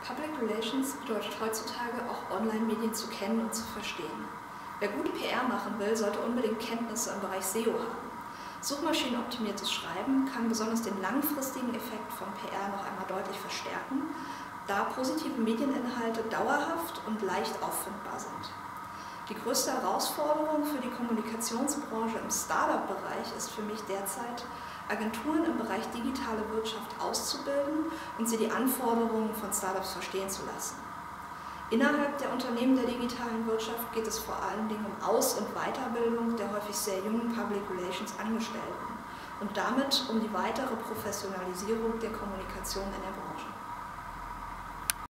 Public Relations bedeutet heutzutage auch Online-Medien zu kennen und zu verstehen. Wer gute PR machen will, sollte unbedingt Kenntnisse im Bereich SEO haben. Suchmaschinenoptimiertes Schreiben kann besonders den langfristigen Effekt von PR noch einmal deutlich verstärken, da positive Medieninhalte dauerhaft und leicht auffindbar sind. Die größte Herausforderung für die Kommunikationsbranche im Startup-Bereich ist für mich derzeit, Agenturen im Bereich digitale Wirtschaft auszubilden und sie die Anforderungen von Startups verstehen zu lassen. Innerhalb der Unternehmen der digitalen Wirtschaft geht es vor allen Dingen um Aus- und Weiterbildung der häufig sehr jungen Public Relations Angestellten und damit um die weitere Professionalisierung der Kommunikation in der Branche.